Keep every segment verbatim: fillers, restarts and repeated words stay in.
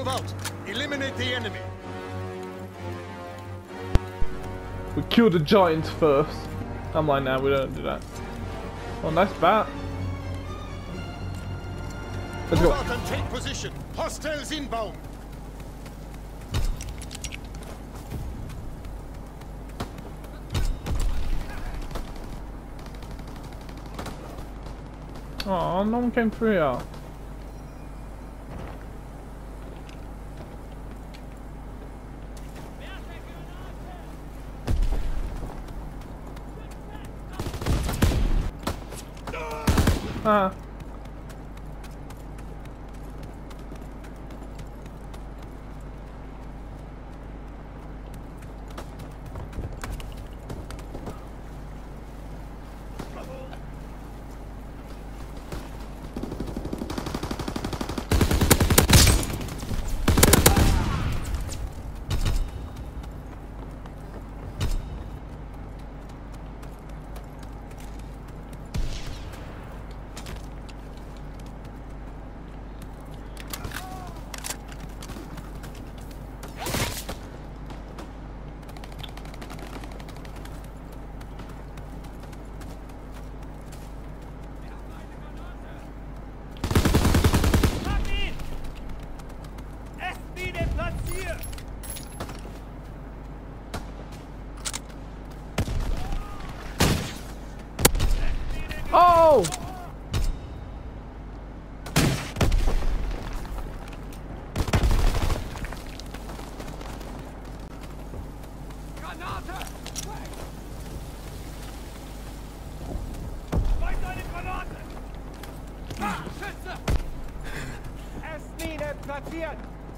Move out. Eliminate the enemy. We kill the giants first. I'm like, nah, we don't do that. Oh, nice bat. Let's Move go. out and take position. Hostiles inbound. Oh, no one came through here. Ah. Oh! Granate! Weiter eine Granate! Ah, Schütze! S-Mine platziert!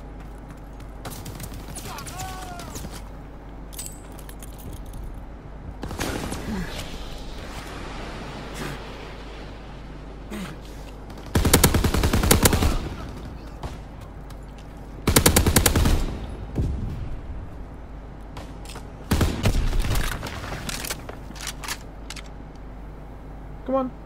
Come on.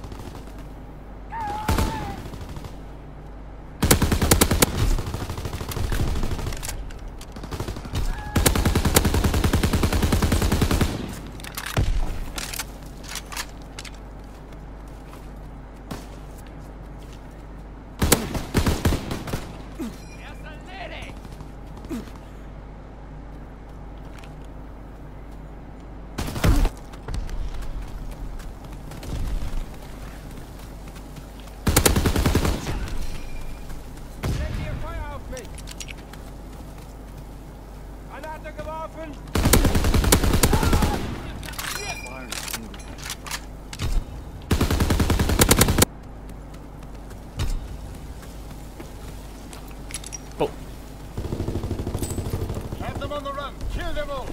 Granate geworfen! Oh. Have them on the run. Kill them all.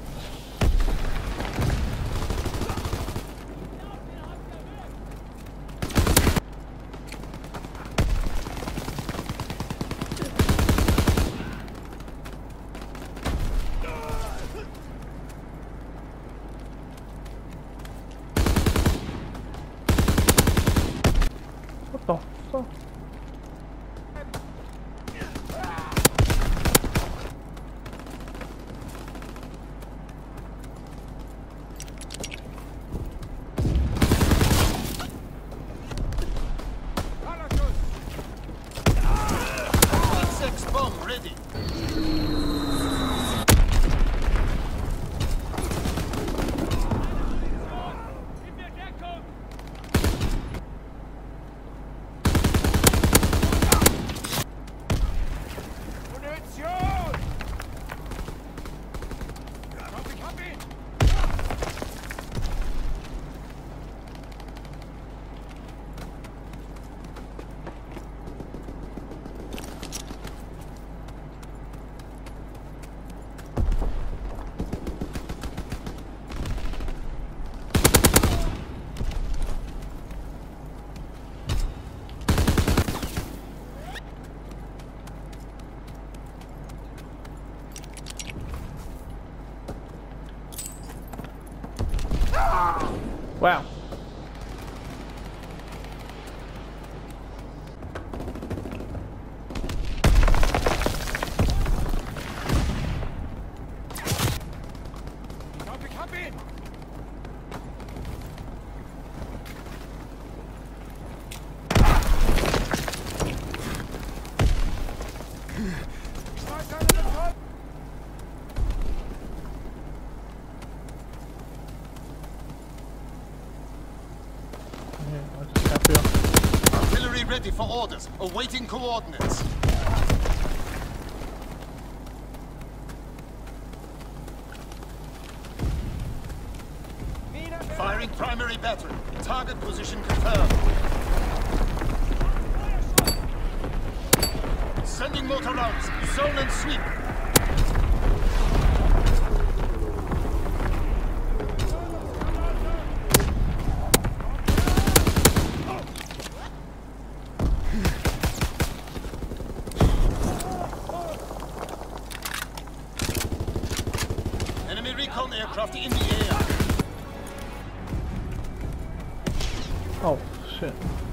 What the fuck? Six bomb ready. Wow. ready for orders, awaiting coordinates. Firing primary battery. Target position confirmed. Sending mortar rounds. Zone and sweep. Enemy recon aircraft in the air. Oh, shit.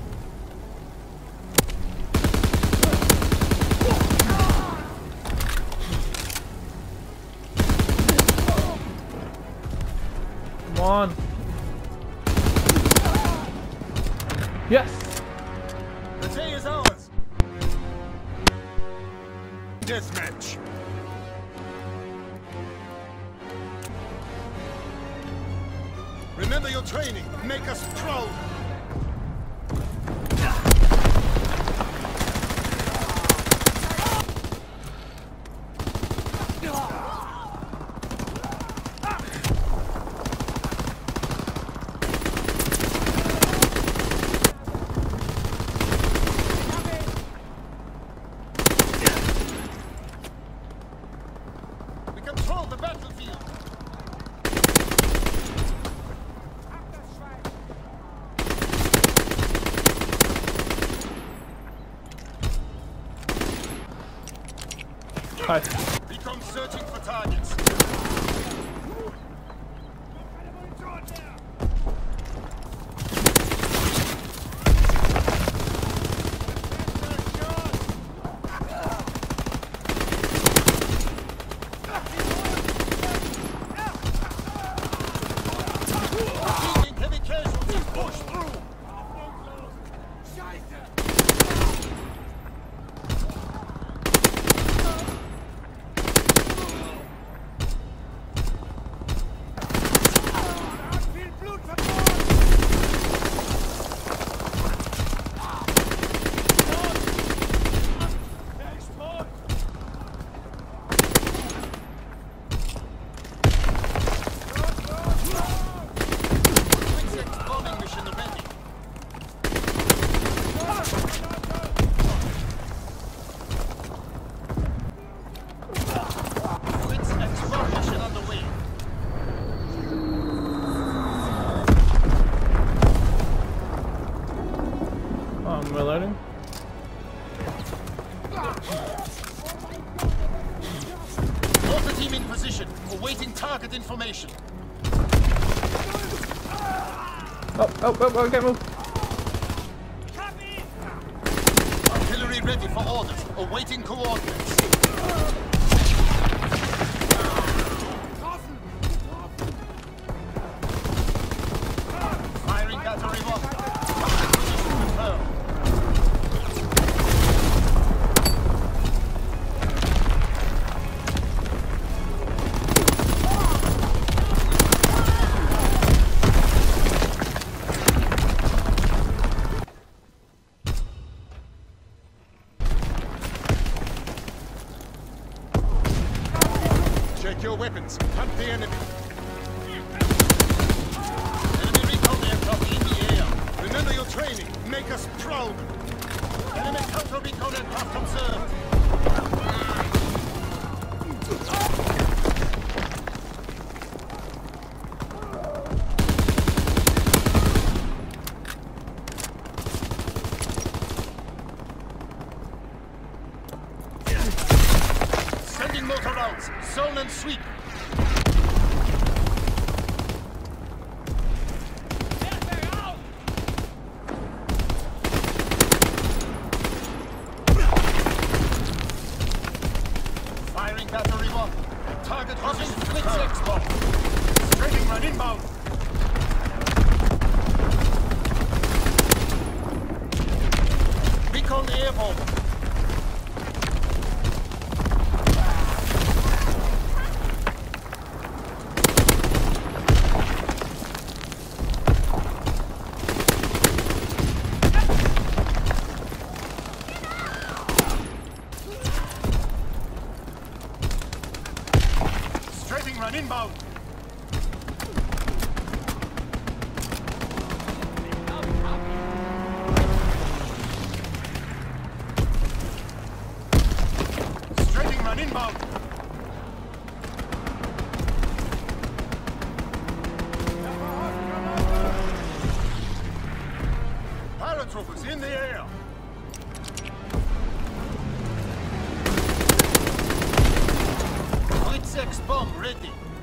Come on. Yes! The day is ours. Deathmatch. Remember your training. Make us proud. We control the battlefield. Nice. Recon searching for targets. Taking heavy casualties. Push through. Bombing mission ready. Blitz X-bomb mission underway. Oh, I'm reloading. Mortar team in position, awaiting target information. Oh, oh, oh, oh, get moved. Artillery ready for orders, awaiting coordinates. Firing battery one. Position confirmed. Check your weapons. Hunt the enemy. Enemy recon aircraft in the air. Remember your training. Make us proud. Enemy counter recon aircraft observed. Sending mortar rounds. Zone and sweep. Firing battery one. Target position. Blitz X-bomb. Training run inbound. Recon airborne. Fighting run inbound. Strafing run inbound. Paratroopers in the air. Point six bomb ready.